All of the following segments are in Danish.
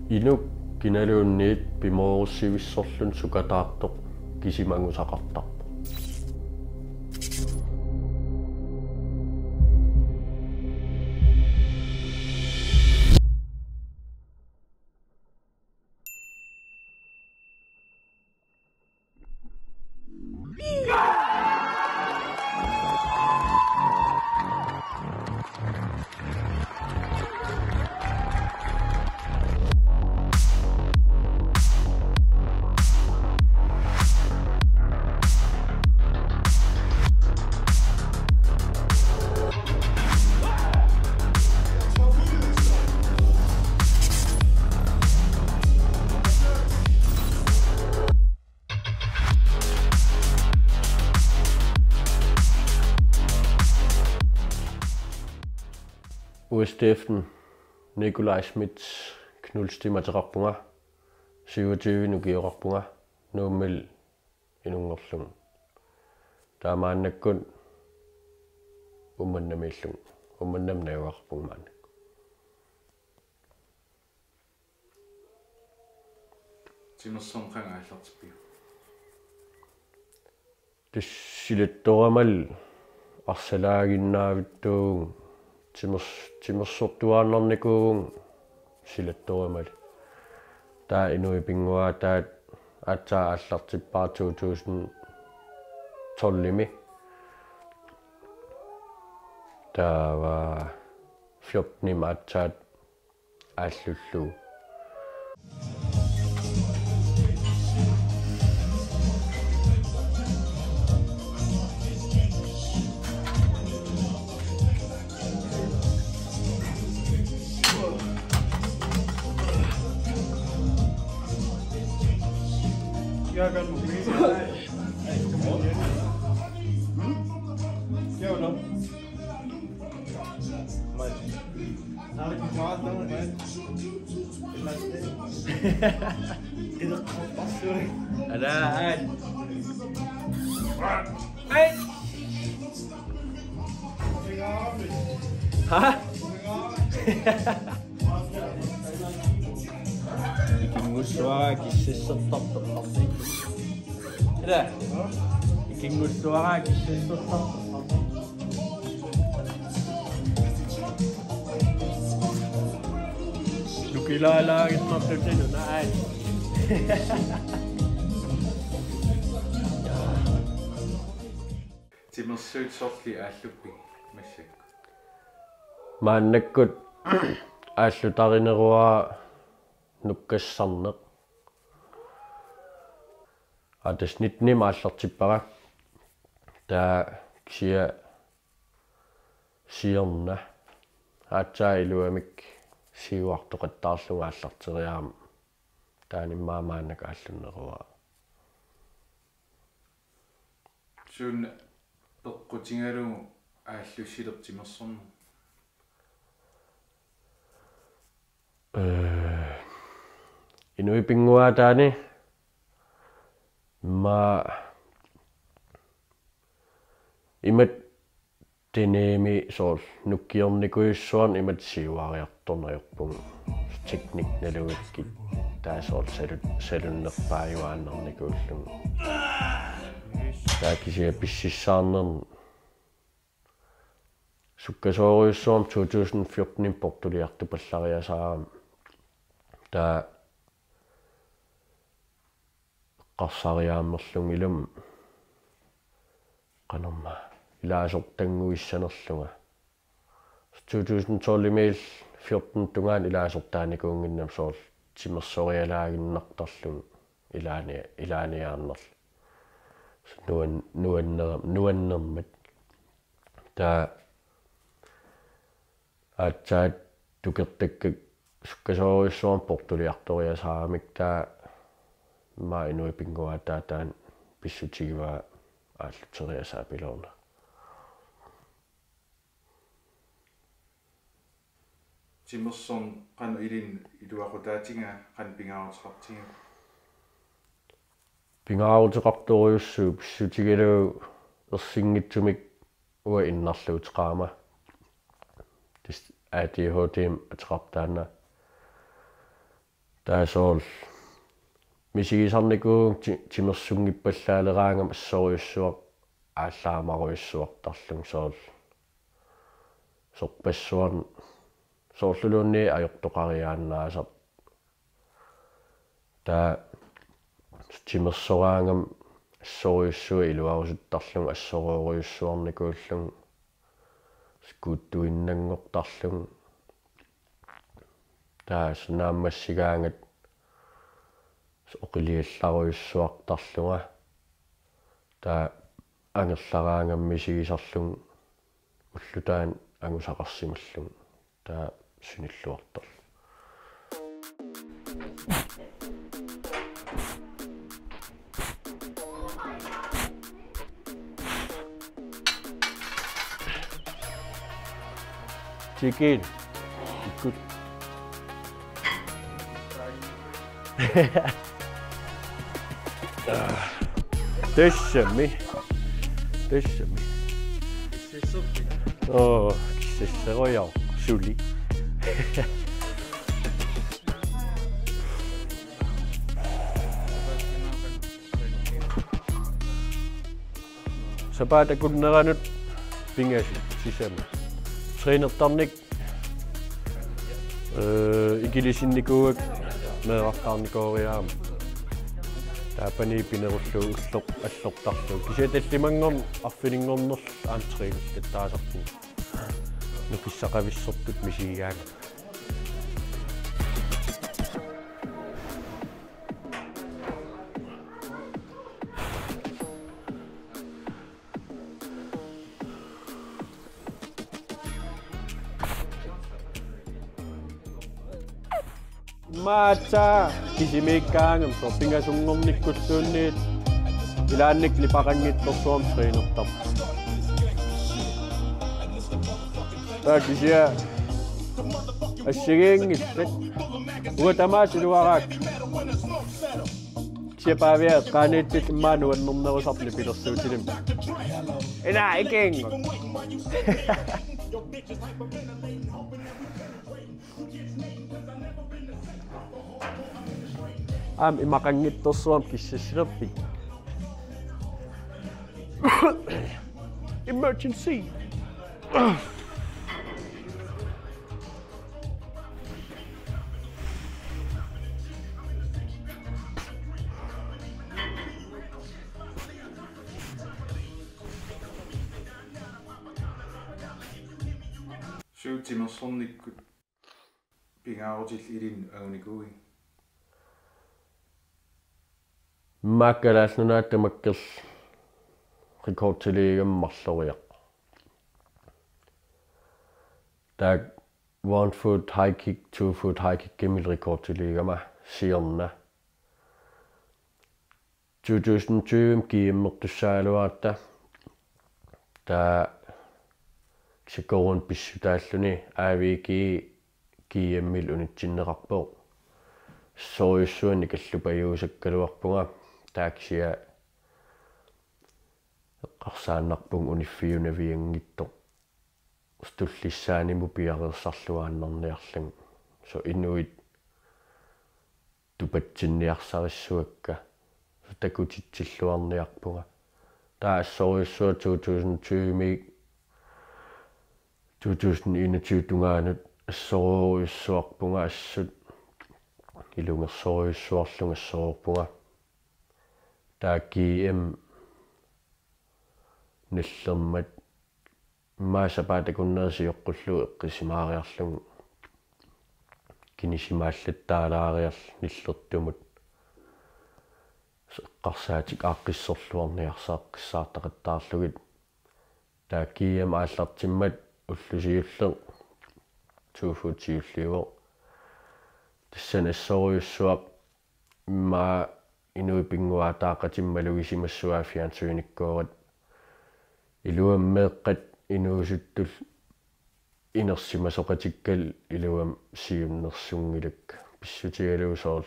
Inuk kinaluunniit pimoorussivissorlun sukataartoq kisimangusaqartarpa. Steffen Schmidt Knulst materiarpunga 27 nukiorarpunga nuummil inungerlung taamaannakkun ummannamiillung ummannam najuarpungmaannak timersornqang aallartipi tissilattoramal arsalaaginnaavittuung timersortuaannarnikuung silattorimal taa inuipingua taat atsaa аллартиппаа 2012 taava 14 atsaat ааллуллуу Jeg kan måske ikke. Ja, eller? Nej. Nej, det kan klare det, nej. Det er bare sødt. Ja, det er hej. Hej. Hej. Ikingusuara kississartartartarni. Ila. Ikingusuara kississartartartarni. Lukilaalaagismartutinu naat. timersuutsorli ааллуппи массак maannakkut ааллутариneruaa nukkassarneq atasnitnim aallartippara taa kisia siorna aatsaa iluamik siuartoqattaarluga aallarteriaama taanimmaa maannak aallunneruaa sun peqqutigalu aallussilertimersornu inuipingua taani ma imat teneemi sool nukkiornikuissuan imat siuariartornerpung teknik naluikki taa sool salunnerpaajuaannernikuullung taa kisia pississaarnerni sukkasooriussuam 2014 portuliartupallariasaaram taa qarsariaammerlung ilum qanorma ilaasortanguissanerlunga 2012 imil 14 tungaan ilaasortaanikuunginnam sool timersorialaaginnartarlun ilaaniaarnerl nuannermat taa atsaat tukertakkak sukkasooriussuam portuliartoriasaaramik taa maa inuipingua taataan pissutigiva aalluteriasaa pilorna timersorn qanu ilin iluaqutaatinga qan pingaaruteqartinga pingaaruteqartoriussuu pissutigilu ersinngitsumik ua innarluuteqaama tis ADHD ateqartaanna таасоол мисигисарникуу тимерсунгиппаллаалераангам ассориуссуақ ааллаамаруйуссуартарлун соол сорпассуан соорлулуунни ajortoqariaannaasaq таа тимерсораангам ассориуссуа илуарусуттарлун ассориориуссуарникууллун скуттуиннангортарлун таа сунааммассигаангат оқилиалларуйуссуартарлунга таа ангерлараангам мисигисарлун уллутаан ангусақарсималлун таа суниллуартар Chicken. Good. Тэшми. Оо, киссерояа сули. Сапаата куннеранут пингаси сисама. Тренерtarnik игилисинникууак меэрартаарникоориаама таапани пинеруллуу уллоқ аллортарлуу кисиаталлимангорн арфинингорнерл аантринерлат таасарту нукиссақависсортут мисигиаага Maata kisimikkaangam sorpingasungornikkulluunniit ilaannik lipaqanngittorsuam treenertar taakisia assigiingillat uatamaasiluaraak kisiapaaviat qaaniittit immaanuannernerusarni pilersuutilim ina ikiingot imaqanngittorsuam kissasserpik emergency Syutimersornikkut pingaarutil ilin aunikuui Makkalaas Nunaata makkerl rekordtiliigammarloriaq taak 1 foot high kick 2 foot high kick gemil rekordtiliigama siorna 2020 kiimmertussaaluarta taa kisakorun pissutaalluni aaviki kiimmil unitsinneqarpo soojussuani kallupajuusakkaluarpunga taaksia eqqarsaannarpung uniffiunaviangittoq ustullissaanimu piarersarluaannarniarlung so inuit tupatsinniarsarissuakka takutitsilluarniarpunga taa soojussuа 2021 tungaanut assoriussuarpunga assut ilungersooriussuarlunga assoorpunga taakkiim nillermat maasapatakunnersijoqqullu eqqisimaariarlung kinisimaallataalaariarl nillertumut eqqarsaatik aaqqissorluarniarsaaqqisaartaqattaarlugit taakkiim aallartimmat ullusiulleq tuufuutiulliuo tassan assoriussuaq ma inuipinguataaqatimmalugisimassuaa fiansuinikkuurat iluammeeqqat inuusuttul inersimasoqatikkal iluam siunnersunngilak pissutigaluusoorl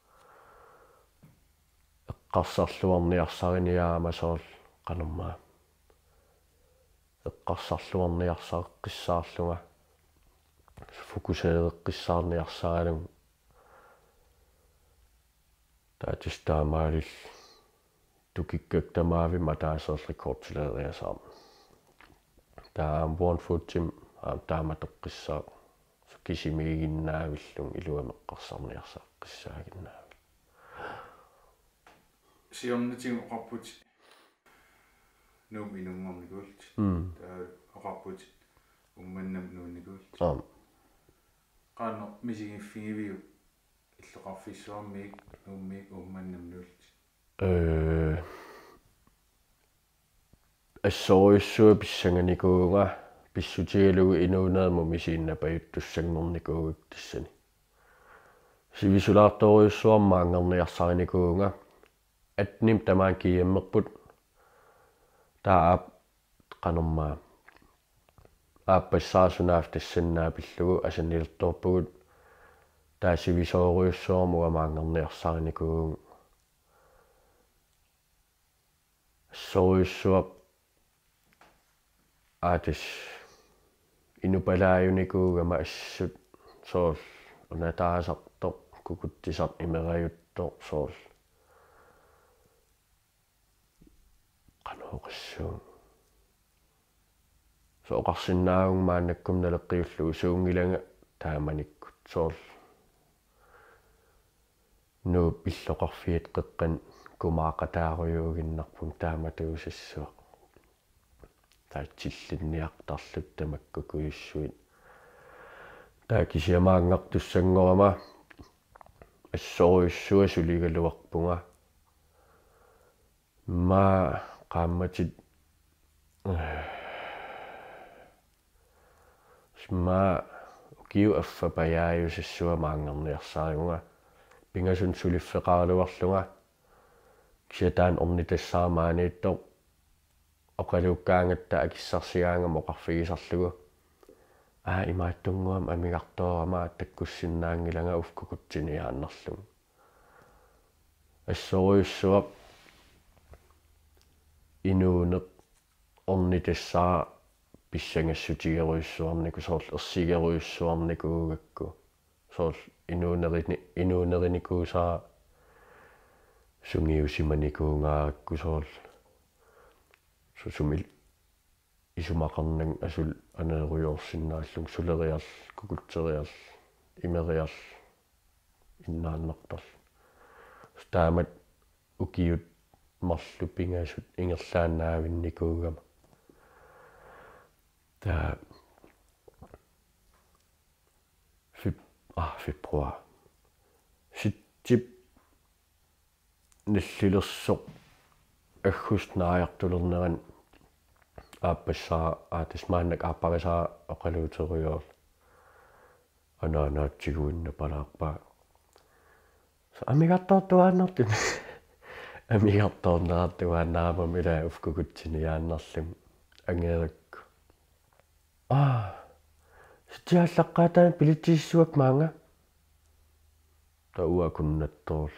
eqqarsarluarniarsariniaamasoorl qanermaa eqqarsarluarniarsaqissaarlunga fokuseereqqissaarniarsaralung taatistaamaali tukikkaktamaavi taaserrekordtileeriasaarma taam bornfotim taamatoqqissaa kisimiiginnaavillun iluameqqarsarniarsaaqqiссаагиннаавил siornatigu oqarput nuum inunngornikuult taa oqarput ummannam nuunnikuult qaanno misigiffigiviu иллоqarfissuarmiik nuummiik ummannamnuult ассориуссуа писсанганикууга писсутигалугу инуунеерму мисииннапаюттуссангорникуугак тассани сивисулаарториуссуармаангерниарсариникууга атним тамаан кияммерпут таап канормаа ааппассаасунаав тассаннаапиллугу асанилерторпугут таасивисоориуссуармуга маангерниарсариникуугу ассориуссуа атис инупалааюникуугама ассут соол унатаасартоқ кукуттисар имераюттоқ соол канооқассуу сооқарсинаагумааннаккум налеққиуллугу суунгилага тааманиккут соол нуу иллоқарфиит қеққан кумаақатааруйуугиннарпун тааматуусассуақ таатсиллинниартарлут тамаккукуйуссуит таакисиамаангартуссангорама ассориуссуа сулигалуарпунга ма qaammatит сма киу аффапаяаюсассуа маангерниарсаариунга пингасун сулиффеқаралуарлунга кисатаан орнитассаамаанииттоқ оқалуккаангатта акиссарсигаангам оқарфигисарлугу имааттунгуам амигартоорама таккуссиннаангилага уфкукутсиниааннарлугу ассориуссуа инуунеқ орнитассаа писсангассутигеруйссуарнику соорл ерсигеруйссуарникуугакку соорл инуунериникуусаа сунгиусиманикуунгааракку соорл сусумил исумақарнан асул анеруйорсиннааллун сулериарл кукутсериарл имериарл иннааннартарл таамат укиут марлу пингаасут ингерлааннаавинникуугама та фебруар ситтип наллилерсоқ аггустнааяртулернеран ааппассаа аатисмааннак ааппарисаа оқалуутеруйоор ананаатсигуинна палаарпаа амигартортуааннарту амигартоорнератуааннаамамила уфкукутсиниааннарлим ангеракку ситиаллаққаатаан пилитсиссуак маанга тауа куннатторл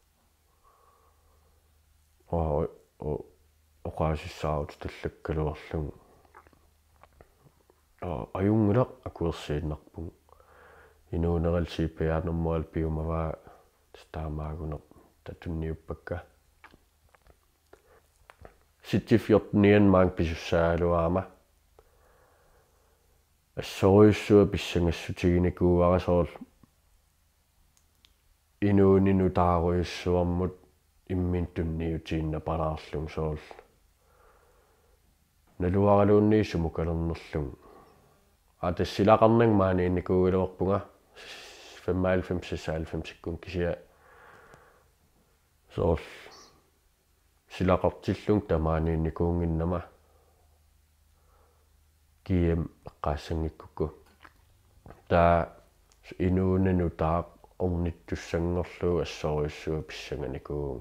оқаасиссаут таллаккалуарлугу аюнгила акуерсииннарпугу инуунерал сипиаанермуал пиумаваа таамаагунер татунниуппакка ситифьортниан маан писуссаалуаама ассориуссуа писсангассутигиникууарасоорл инуунину тааруйуссуармут иммин тунниутиинна палаарлун соорл налуаралуунни сумукалернерлун атассилақарнан маанинникуугилуарпунга 95-96 секунд кисиа соорл силақартиллун тамаанинникуунгиннама кием эққаассангиккуку таа инуунину таа орниттуссангерлуу ассориуссуа писсанганикуу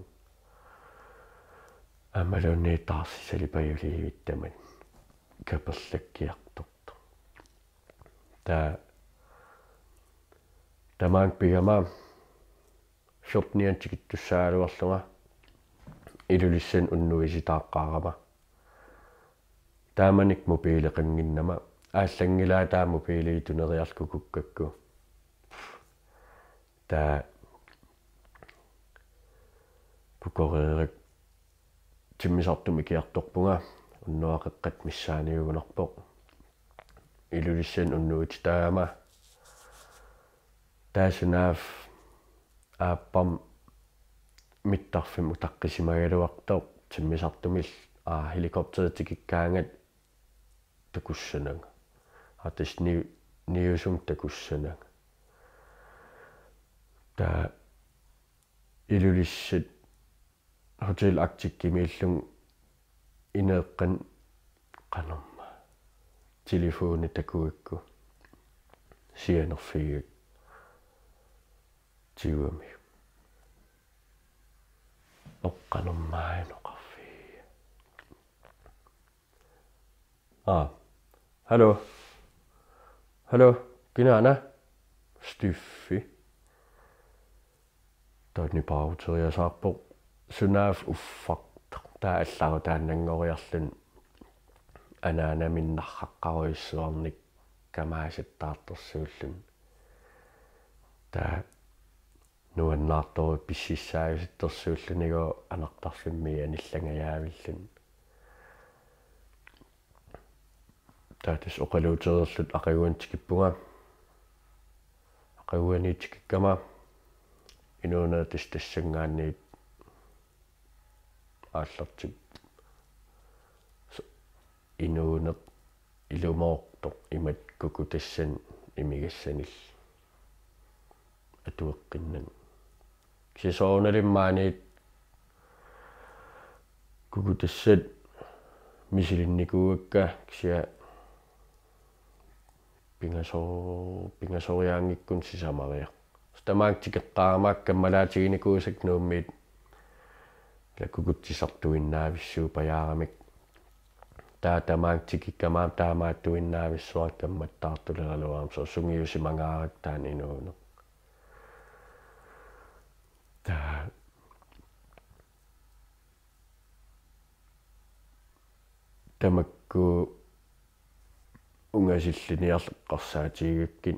амалуни таарсисалипаюливиттаман каперлаккиарторто таа тамаан пигама шопниантикиттуссаалуарлунга илулиссан уннуиситааққаарама тааманик мобилеқангиннама ааллангилаа таа мобилиитунериарлку куккакку таа pukoreerik timmisartumi kiartorpunga unnuaqeqqat missaaniugunerpoq ilulissan unnuut taama taasunaaf aappam mittarfim utaqqisimaгаluartoq timmisartumil helikoptertikikkaangat takussananga atas niusum takussananga ta ilulissit hotel aktikkimiillung ineeqqan qanerma telefoni takuikku sianerfigik tiuami oqqanermaanoqarfi hallo kinaana Steffi taatni pauteriasaarpoq sunaaf uffaq taa allahu taannangoriarlun anaana minnarraqqaruissuarnik kamaasittaartorsuullun taa nuannaartoru pississaagisittorsuullunigo anartarlummi anillangajaavillan taatis oqaluutererlut aqaguantikippunga aqaguaniitikikkama inuuneetis tassangaanniit aallartik inuuneq ilumoortoq imat kukutassan imigassanil atueqqinnan kisisoornalimmaaniit kukutassat misilinnikuukka kisia pingasoriaangikkun sisamaria stamaaktikеqqaamaak kammalaatiginikuusak nuummiit lakukuttisartuinnaavissuu pajaaramik taatamaaktikikkamaam taamaattuinnaavissua kammattaartuleraluaram so sungiusimangaarak taan inuuneq taa tamakku ungasilliniarleqqarsaatiigakkin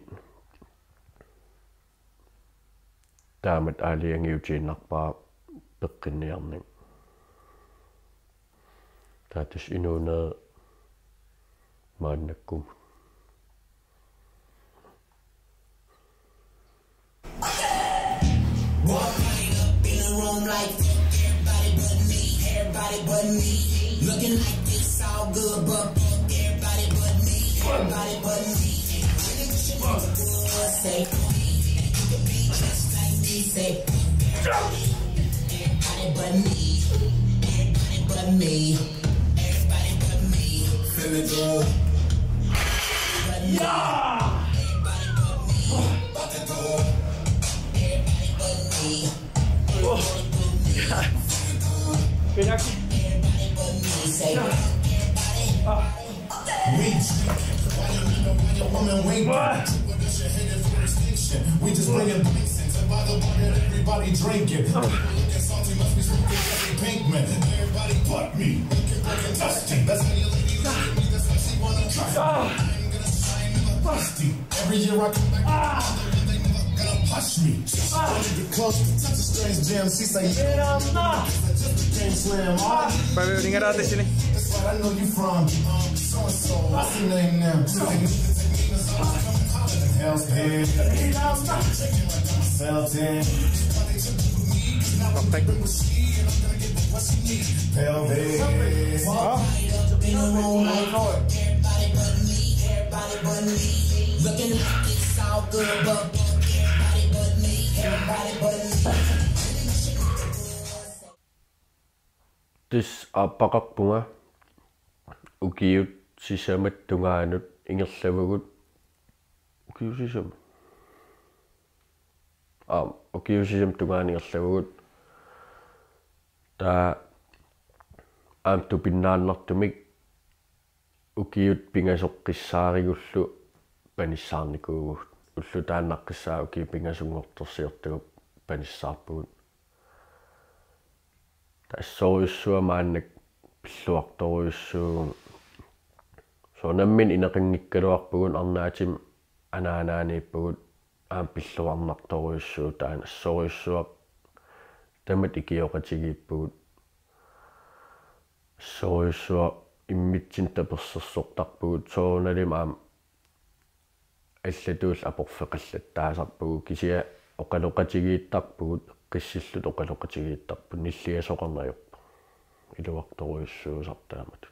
taamat aaliangiutiinnarpaa peqqinniarник taatus inuunee maannakkum everybody but me. Looking like this all good, but everybody but me. Everybody but me. Say, you could be just like me. Say, everybody but me. Everybody but me. Everybody but me. Feel it good. Everybody but me. About to go. Everybody but me. Everybody but me. Pinaki. We just bringing drinks in. By the water, everybody drinking. Looking salty, must be smoking like pink man. Everybody but me. Looking dusty. That's how your lady look at me. That's how she wanna try. I'm gonna shine in the rusty. Every year I come back, they never gonna push me. Wanna get close, touch a strange jam. She say, yeah, I'm not. Just became slam. That's where I know you from. So and so. What's your name now? Hell's Head. Celtic. Pelvis. Everybody but me. Looking like it's all good, but everybody but me. Everybody but me. Tis appaqarpunga ukiut sisamat tungaanut ingerlavugut ukiusisam ukiusisam tungaanigerlavugut taa aamtu pinnaannartumik ukiut pingasoqqissaarigullu panissaarnikuugut ullu taannaqqissaa uki pingasungortorsiortugup panissaarpugut тассоруйуссуа мааннак пиллуарторуйуссуу сонаммин инеқингиккалуарпугун арнаатим анаанааниппугут аам пиллуарнарторуйуссуу таан ассоруйуссуа tamat ikioqatigiippugut soorissua immitsin tapersersortarpugut soorunalimaam allatuul aporfeqallattaasarpugu kisia oqaloqatigiittarpugut qissillut oqaloqatigiittarpu nilliasoqarnayorpu iluartoruissuusartaamat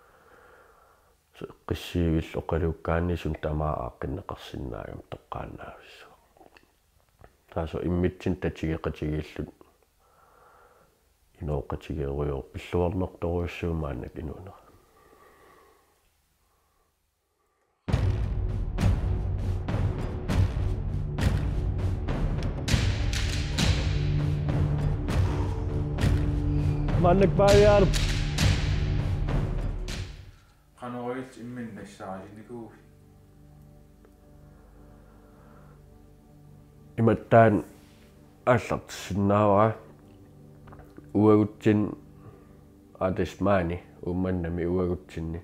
qissiigill oqaluukkaannisun tamaa aaqinneqarsinnaagam toqqaannaavissu taaso immitsin tatsigeqatigiillut inooqatigeeruyor pilluarnertoruissuumaannak inuunera mannak baayar qanorit imminnassaarinikuugi imattaan аллартсиннааваа уагутсин атисмаани умманнами уагутсинни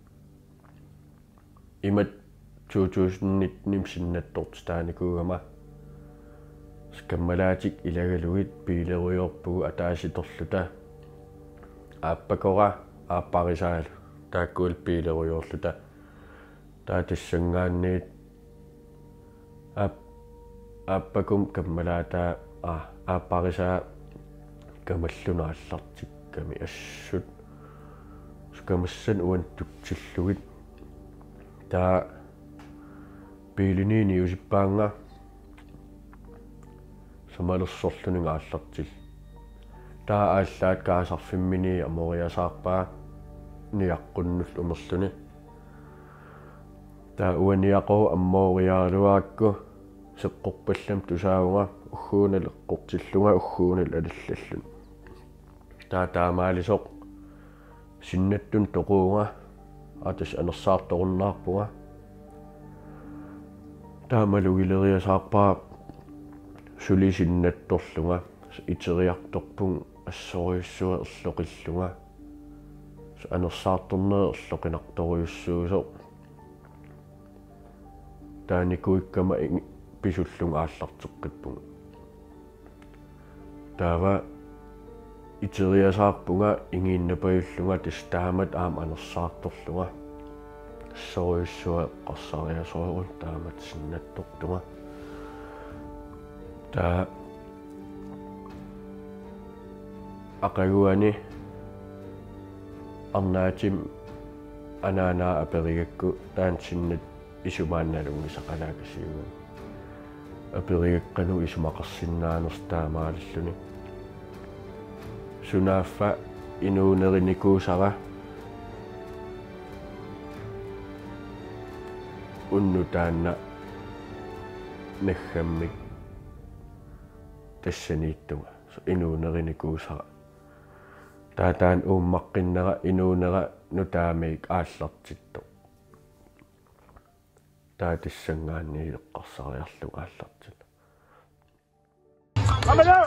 имат 2019 нимсиннаттортстааникуугама скаммалаатик илагалугит пилеруйорпугу атааситорлута ааппакора ааппарисаалу тааккуул пилеруйорлута таатиссангаанниит ааппакум каммалаатаа ааппарисаа камаллунааллартикками ассут скамассан уантуттиллугит таа пилинини усиппаанга самалерсорлунинга ааллартил таа ааллаат каасарфиммини амориасаарпаа ниаққуннул умерлуни таа уаниақоо аммоориаалуаакку сеққорпаллам тусаавунга уггууналеққортиллунга уггуунал алаллаллун таа таамаалисоқ синнаттун тоқуунга атас анерсаарторуннаарпунга таамалугилериасаарпаа сулисиннатторлунга итериарторпун ассориуссуа эрлоқиллунга анерсаарторнеэ эрлоқинарторуйуссуусо тааникуиккама писуллунга ааллартеққиппунга таава итериасаарпунга ингииннапаюллунга тастаамат аам анерсаарторлунга сориуссуа қарсариасоорун таамат синнаттортунга таа ақагуани арнаатим анаанаа аперигакку таансиннат исумаанналунги сақалаакасиуга аперигаккану исумақарсиннаанерстаамааллуни сунааффа инуунеринникуусара уннутаанна наггаммик тассанииттуга инуунеринникуусара таатаан ууммаққиннера инуунера нутаамик ааллартитто таатиссангаанни эққарсариарлу ааллартит амалаа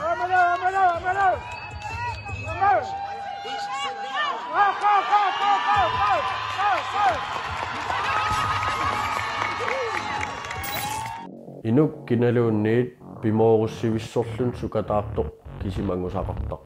инук киналуунниит пимооруссивиссорлун сукатаартоқ кисимангусақартақ